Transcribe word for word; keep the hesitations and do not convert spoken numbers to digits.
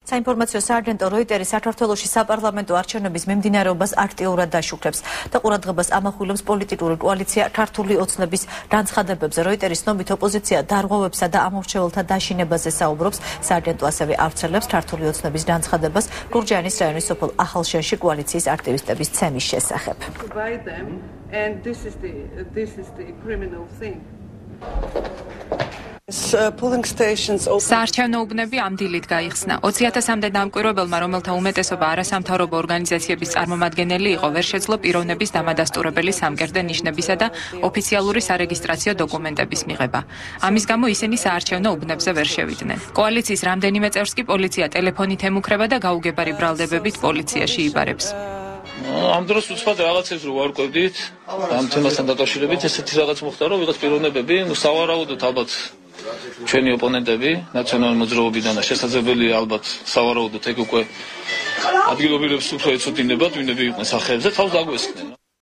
საინფორმაციო სააგენტო როიტერი საქართველოში საპარლამენტო არჩევნების მიმდინარეობას აქტიურად აშუქებს და ყურადღებას ამახვილებს პოლიტიკური კოალიცია ქართული ოცნების განცხადებებზე. როიტერის ცნობით ოპოზიცია დარღვევებსა და ამორჩეველთა დაშინებაზე საუბრობს. სააგენტო ასევე ავრცელებს ქართული ოცნების განცხადებას გურჯაანის რაიონის სოფელ ახალშენში კოალიციის აქტივისტების ცემის შესახებ. საარჩევნო უბნები ამ დილით გაიხსნა. ოცი ათასამდე დამკვირვებელმა, რომელთა უმეტესობა არასამთავრობო ორგანიზაციების წარმომადგენელი იყო, ვერ შეძლო პიროვნების დამადასტურებელი სამკერდე ნიშნებისა და ოფიციალური სარეგისტრაციო დოკუმენტების მიღება. ამის გამო ისინი საარჩევნო უბნებზე ვერ შევიდნენ. კოალიციის რამდენიმე წევრს კი პოლიცია ტელეფონით ემუქრება და გაუგებარი ბრალდებებით პოლიციაში იბარებს. ამ დროს უცბად რაღაცებს რო ვარკვევდით, ამ თემასთან დაკავშირებით ესეთი რაღაც მოხდა, რომ ვიღაც პიროვნებები, ნუ სავარაუდოდ ალბათ ჩვენი ოპონენტები ნაციონალური მოძრაობიდან და შესაძლებელია ალბათ სავარაუდოდ ეგ უკვე ადგილობრივებს უფრო ეცოდინებათ, ვინები იყვნენ სახეებზე, თავს დაგვესხნენ.